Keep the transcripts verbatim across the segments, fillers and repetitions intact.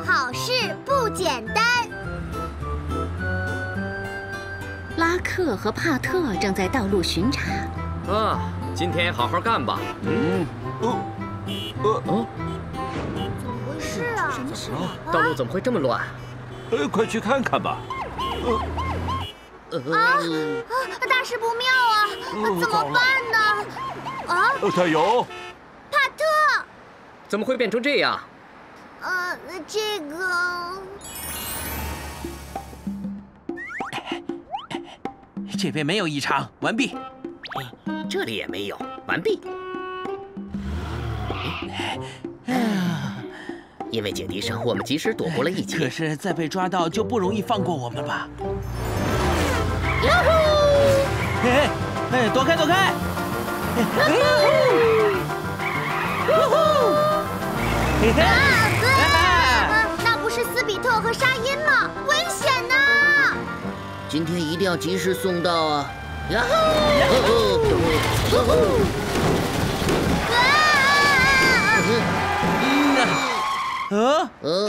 好事不简单。 拉克和帕特正在道路巡查。 啊，今天好好干吧。嗯，哦，呃，哦， 怎么回事啊？什么事啊？ 道路怎么会这么乱？ 呃，快去看看吧。 啊啊！大事不妙啊！怎么办呢？啊！ 加油！ 帕特， 怎么会变成这样？ 呃，这个。 这边没有异常，完毕。 这里也没有，完毕。因为警笛声，我们及时躲过了一劫。 可是再被抓到就不容易放过我们吧？ 呀呼！ 哎哎，躲开躲开！ 啊！那不是斯比特和沙因吗？危险呐！ 今天一定要及时送到啊！呀吼！ 啊！ 呃，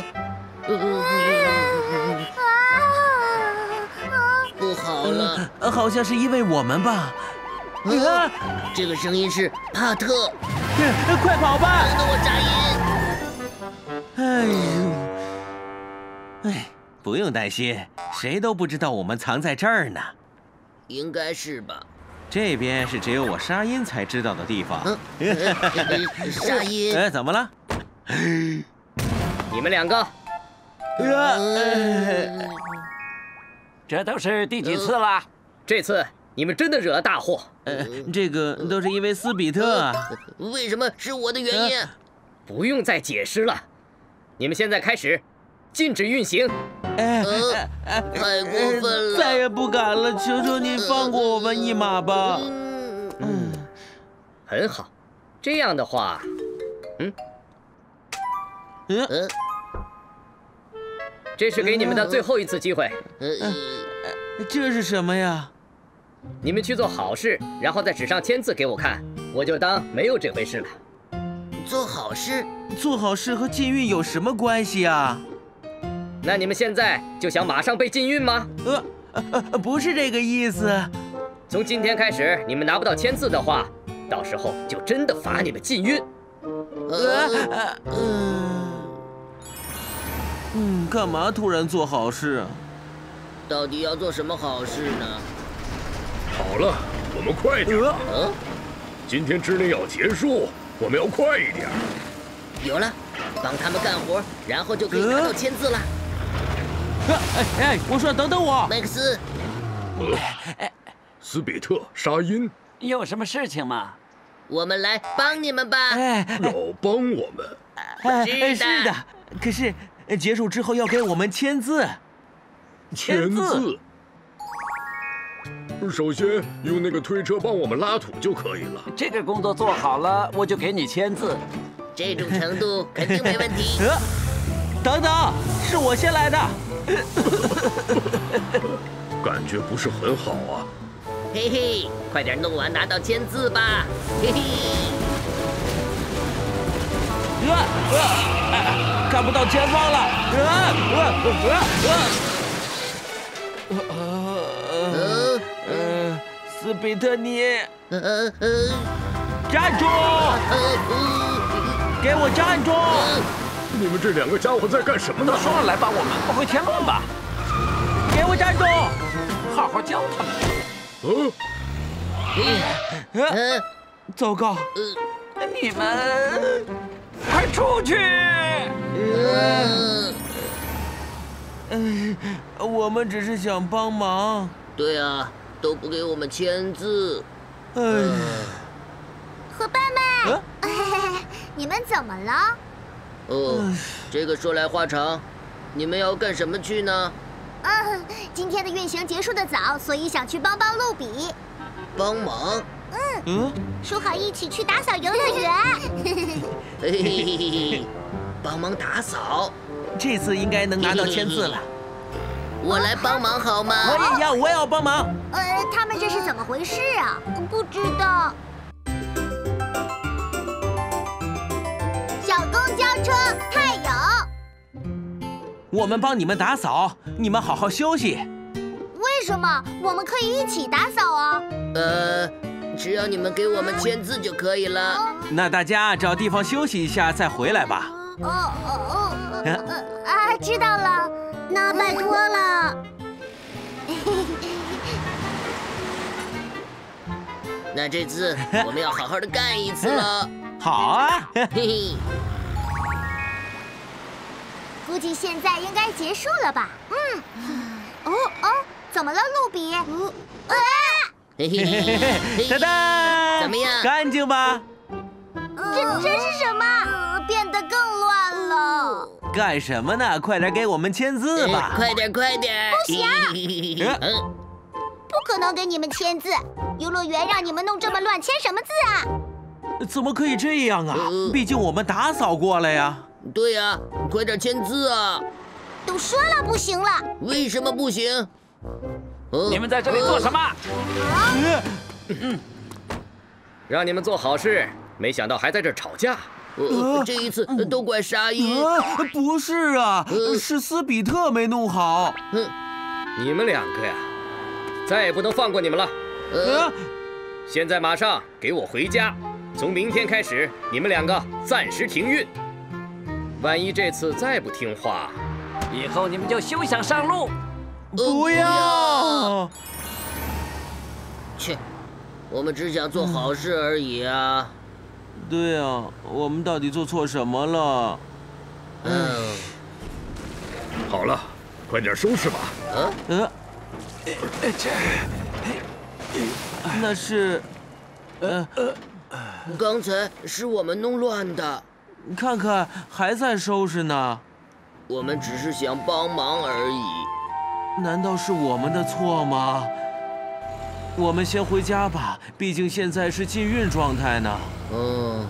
不好了， 好像是因为我们吧？ 啊！这个声音是帕特， 快跑吧！ 等等我扎音！哎呦，哎。 不用担心，谁都不知道我们藏在这儿呢。 应该是吧？ 这边是只有我沙因才知道的地方。 嗯、沙因， 哎，怎么了？ 你们两个， 呃、这都是第几次了？呃、 这次你们真的惹了大祸。 呃，这个都是因为斯比特啊。 呃、为什么是我的原因？呃、不用再解释了，你们现在开始。 禁止运行！ 哎， 呃、太过分了！ 再也不敢了，求求你放过我们一马吧！ 嗯，很好。这样的话，嗯， 嗯， 呃、这是给你们的最后一次机会。 呃，这是什么呀？ 你们去做好事，然后在纸上签字给我看，我就当没有这回事了。做好事？ 做好事和禁运有什么关系啊？ 那你们现在就想马上被禁运吗？ 呃，呃，不是这个意思。 从今天开始，你们拿不到签字的话，到时候就真的罚你们禁运。 呃，嗯，嗯，干嘛突然做好事啊？ 到底要做什么好事呢？ 好了，我们快点。 嗯， 今天之内要结束，我们要快一点。 有了，帮他们干活，然后就可以拿到签字了。 哎哎，我说等等我， 麦克斯。 呃，斯比特、沙因， 有什么事情吗？ 我们来帮你们吧。 哎， 要帮我们？ 哎，是的。可是结束之后要给我们签字。 签字。首先用那个推车帮我们拉土就可以了。 这个工作做好了，我就给你签字。 这种程度肯定没问题。 呃，等等，是我先来的。 感觉不是很好啊！ 嘿嘿，快点弄完拿到签字吧！嘿嘿。 呃呃，看不到前方了！呃呃呃呃呃呃，斯比特尼， 呃呃， 站住！给我站住！ 你们这两个家伙在干什么呢？ 都说了来帮我们，不会添乱吧？ 给我站住！ 好好教他们。 嗯，呃，糟糕！ 呃，你们快出去！ 呃，呃，我们只是想帮忙。 对啊，都不给我们签字。 哎， 伙伴们，你们怎么了？ 哦，这个说来话长，你们要干什么去呢？ 嗯，今天的运行结束的早，所以想去帮帮露比。 帮忙？ 嗯嗯， 说好一起去打扫游乐园。 嘿嘿嘿嘿，帮忙打扫， 这次应该能拿到签字了。 我来帮忙好吗？ 我也要，我也要帮忙。 呃，他们这是怎么回事啊？不知道。 小公交车太有， 我们帮你们打扫，你们好好休息。 为什么我们可以一起打扫啊？ 呃，只要你们给我们签字就可以了。 那大家找地方休息一下再回来吧。 哦哦哦，啊，知道了，那拜托了。 那这次我们要好好的干一次了。 好啊， 嘿嘿。 估计现在应该结束了吧？嗯。哦哦，怎么了，露比？啊！ 嘿嘿嘿嘿， 哒哒， 怎么样？ 干净吧？ 这这是什么？变得更乱了。 干什么呢？快点给我们签字吧！ 快点，快点！ 不行。 嗯。 不可能给你们签字，游乐园让你们弄这么乱，签什么字啊？ 怎么可以这样啊？毕竟我们打扫过了呀。 对呀，快点签字啊！ 都说了不行了， 为什么不行？ 你们在这里做什么？ 嗯，让你们做好事，没想到还在这吵架。呃，这一次都怪沙鹰。 不是啊，是斯比特没弄好。 哼， 你们两个呀，再也不能放过你们了。 呃， 现在马上给我回家。从明天开始，你们两个暂时停运。万一这次再不听话， 以后你们就休想上路。 不要！ 切，我们只想做好事而已啊。 对啊，我们到底做错什么了？ 嗯。 好了，快点收拾吧。 呃呃，这那是，呃呃， 刚才是我们弄乱的。 看看还在收拾呢。 我们只是想帮忙而已。 难道是我们的错吗？我们先回家吧，毕竟现在是禁运状态呢。 嗯。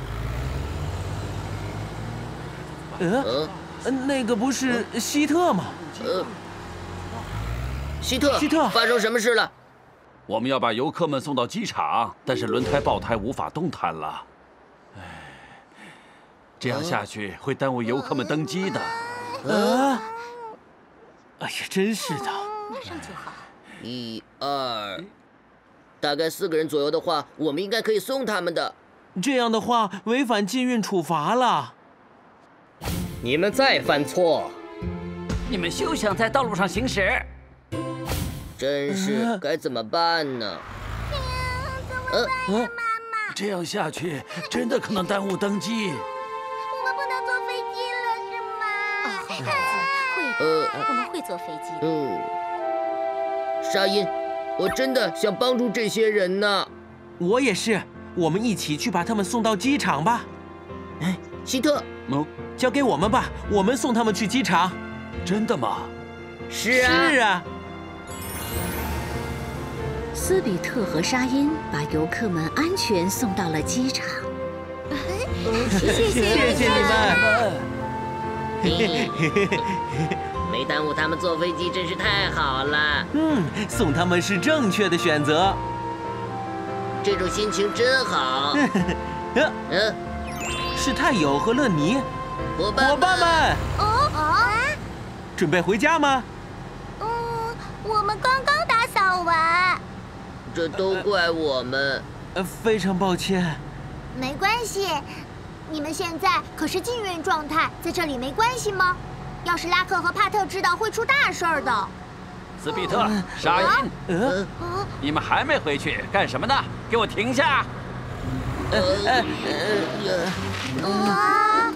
呃，那个不是希特吗？ 呃，希特， 希特， 发生什么事了？ 我们要把游客们送到机场，但是轮胎爆胎无法动弹了。唉，这样下去会耽误游客们登机的。 啊！哎呀，真是的。 马上就好。 一二，大概四个人左右的话，我们应该可以送他们的。 这样的话，违反禁运处罚了。 你们再犯错， 你们休想在道路上行驶。 真是该怎么办呢？ 怎么办呀，妈妈？ 这样下去真的可能耽误登机。 我们不能坐飞机了，是吗？ 孩子，会的，我们会坐飞机的。 嗯。沙因，我真的想帮助这些人呢。 我也是，我们一起去把他们送到机场吧。 哎，希特， 嗯， 交给我们吧，我们送他们去机场。 真的吗？ 是啊。 是啊。 斯比特和沙因把游客们安全送到了机场。 谢谢谢谢你们。 嘿嘿嘿，没耽误他们坐飞机，真是太好了。 嗯，送他们是正确的选择。 这种心情真好。嗯， 是泰友和乐尼， 伙伴伙伴们， 哦哦， 准备回家吗？ 嗯，我们刚刚打扫完。 这都怪我们。 呃，非常抱歉。 没关系，你们现在可是禁运状态，在这里没关系吗？要是拉克和帕特知道，会出大事儿的。 斯比特、沙因， 呃， 你们还没回去，干什么呢？给我停下！ 呃呃呃啊！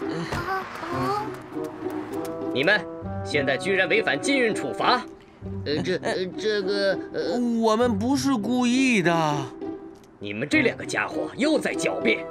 你们现在居然违反禁运处罚！ 呃，这呃这个呃， 我们不是故意的。 你们这两个家伙又在狡辩。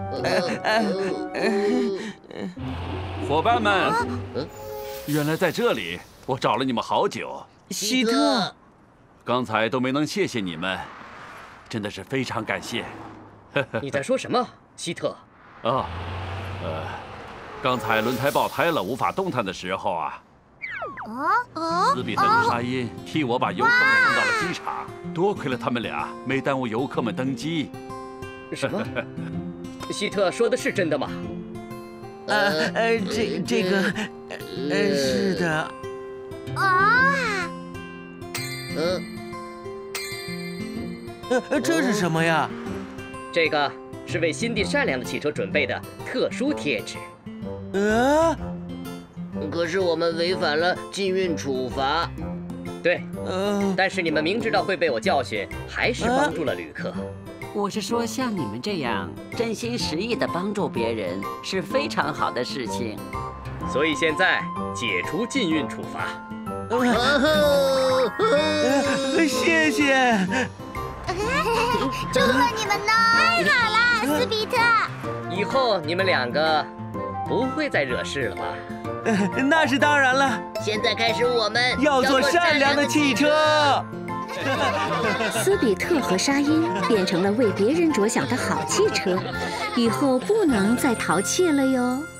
伙伴们，原来在这里，我找了你们好久。 希特， 刚才都没能谢谢你们，真的是非常感谢。 你在说什么，希特？ 啊，呃，刚才轮胎爆胎了，无法动弹的时候啊， 哦斯比特和沙因替我把游客们送到了机场，多亏了他们俩，没耽误游客们登机。 什么？希特说的是真的吗？ 呃呃，这这个，呃，是的。 啊！ 嗯， 呃，这是什么呀？ 这个是为心地善良的汽车准备的特殊贴纸。 呃， 可是我们违反了禁运处罚。 对， 呃， 但是你们明知道会被我教训，还是帮助了旅客。 我是说，像你们这样真心实意的帮助别人是非常好的事情。 所以现在解除禁运处罚。 呃，谢谢。 祝贺你们呢！太好了，斯比特。 以后你们两个不会再惹事了吧？ 呃，那是当然了。 现在开始，我们要做善良的汽车。 斯比特和沙因变成了为别人着想的好汽车，以后不能再淘气了哟。